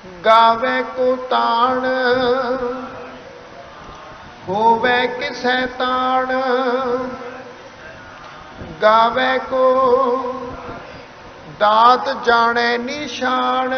गावे को ताण होवे किसै ताण, गावे को दात जाने निशान।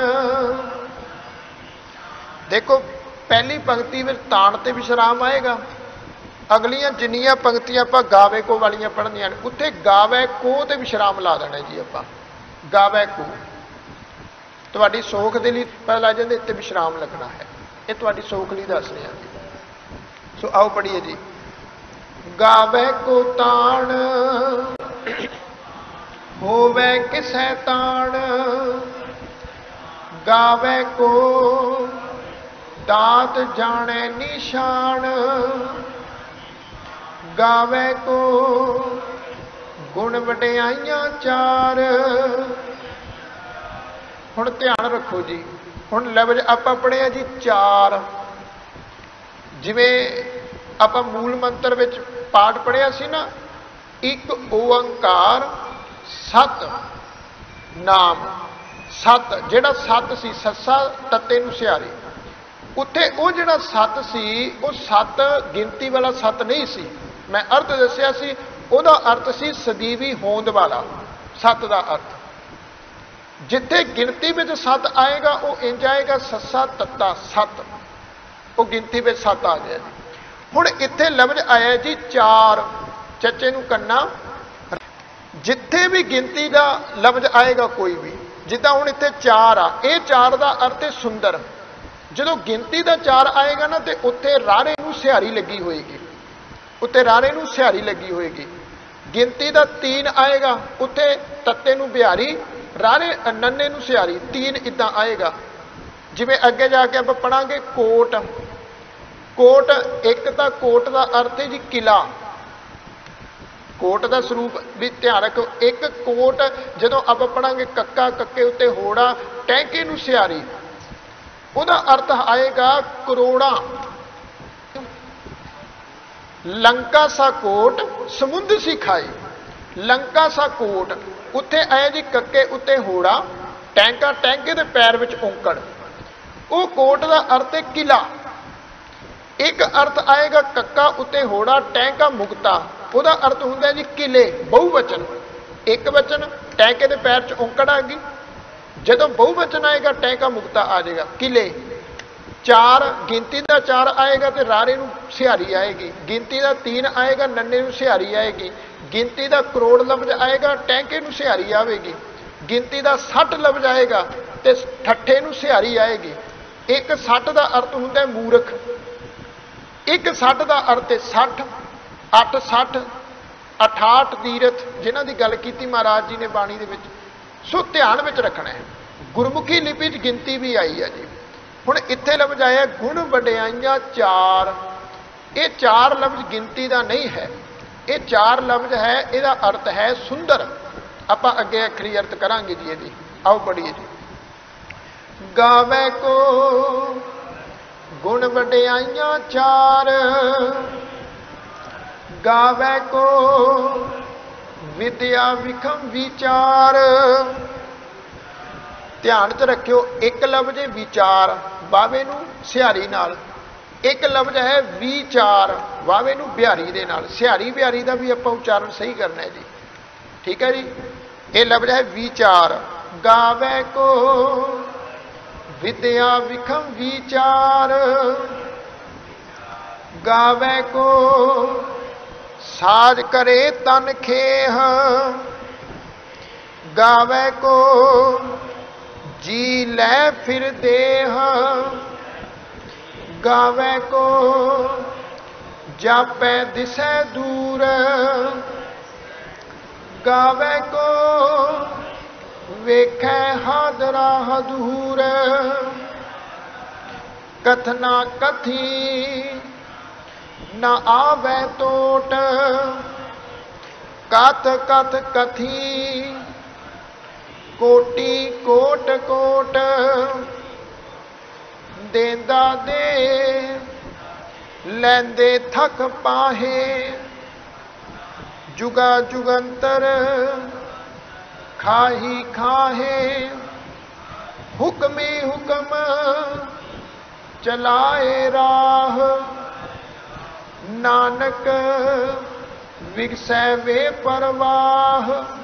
देखो पहली पंक्ति में ताण ते विश्राम आएगा, अगलियां जिन्नियां पंक्तियां आपां गावे को वालियां पढ़नियां ने उत्थे गावे को ते विश्राम ला देना जी। आपां गावे को तुहाडी सोख दे लई पहला जिहदे उत्ते विश्राम लगना है, ये तुहाडी सोख लई दस रहे हैं। सो आओ पढ़िए जी। गावे को ताण होवे किसै ताण, गावे को दात जाने निशान, गावे को गुण वडियाइयां चार। हुण ध्यान रखो जी, हुण लफ्ज आपां पढ़िया जी चार। जिवें आपां मूल मंत्र विच पाठ पढ़िया सी ना, एक ओंकार सत नाम। सत जिहड़ा सत सी सस्सा तत्ते नूं सियारी, उत्थे वो जिहड़ा सत सी वो सत गिनती वाला सत नहीं सी। मैं अर्थ दस्सिया सी, उहदा अर्थ सी सदीवी होंद वाला सत दा अर्थ। जिथे गिनती में सत आएगा वो इंज आएगा सस्सा तत्ता सत, वो गिनती में सत आ गया जी। हुण इत्थे लफ्ज आया जी चार, चचे नूं कन्ना। जिथे भी गिनती का लफ्ज आएगा कोई भी, जिदा हुण इत्थे चार आ, ये चार का अर्थ है सुंदर। जो गिनती का चार आएगा ना तो उत्थे रारे नूं सिहारी लगी होएगी, उत्ते रारे नूं सिहारी लगी होएगी। गिनती का तीन आएगा उत्थे तत्ते नूं बिहारी, रारे नन्ने नूं सिहारी, तीन इदां आएगा। जिवें अगे जाके आप पढ़ांगे कोट। कोट एक तो कोट का अर्थ है जी किला, कोट का स्वरूप भी ध्यान रखो। एक कोट जदों आप पढ़ांगे कक्का कक्के उत्ते होड़ा टैंके नूं सिहारी, उहदा अर्थ आएगा करोड़ा। लंका सा कोट समुद्र सी खाई, लंका सा कोट उत्थे आया जी कक्के उत्ते होड़ा, टैंका टैंके दे पैर विच औंकड़। वो कोट का अर्थ है किला। एक अर्थ आएगा कक्का उत्ते होड़ा टैंका मुक्ता, उहदा अर्थ हुंदा जी किले बहुवचन। एक वचन टैंके दे पैर च औंकड़ आ गई, जदों बहुवचन आएगा टैंका मुक्ता आ जाएगा किले। चार गिनती का चार आएगा तो रारे नूं सिहारी आएगी, गिनती का तीन आएगा नन्ने नूं सिहारी आएगी, गिनती का करोड़ लफ्ज आएगा टैंके नूं सिहारी आएगी, गिनती का 60 लफ्ज आएगा तो ठट्ठे नूं सिहारी आएगी। एक 60 का अर्थ हुंदा है मूर्ख, एक 60 का अर्थ है 60, 8 60 68 तीरथ जिन्हां दी गल कीती महाराज जी ने बाणी दे विच। सो ध्यान में रखना है। गुरमुखी लिपि च गिनती भी आई है जी। हुण इत्थे लफ्ज आया गुण वडियाइयां चार। ये चार लफ्ज गिनती का नहीं है, ये चार लफ्ज है, इसका अर्थ है सुंदर। आपां अगे अखरी अर्थ करांगे जी ये। आओ पढ़िए जी। गावे को गुण वडियाइयां चार, गावे को विद्या विखम विचार। ध्यान च रखियो, एक लफ्ज है विचार वावे नूं सिहारी नाल, एक लफ्ज है विचार वावे नूं बिहारी दे नाल। सिहारी बिहारी का भी आपां उच्चारण सही करना है जी, ठीक है जी। ये लफ्ज है विचार। गावे को विद्या विखम विचार, गावे को साज करे तन खेह, गावे को जी लै फिर देह, गावे को जापै दिसै दूर, गावे को वेखै हादरा हदूर। कथना कथी न आवे तोट, कथ कथ कथी कोटि कोट कोट। देंदा दे लैंदे थक पाहे, जुगा जुगंतर खाही खाहे। हुक्मे हुक्म ਚਲਾਏ ਰਾਹ, ਨਾਨਕ ਵਿਗਸੈ ਵੇ ਪਰਵਾਹ।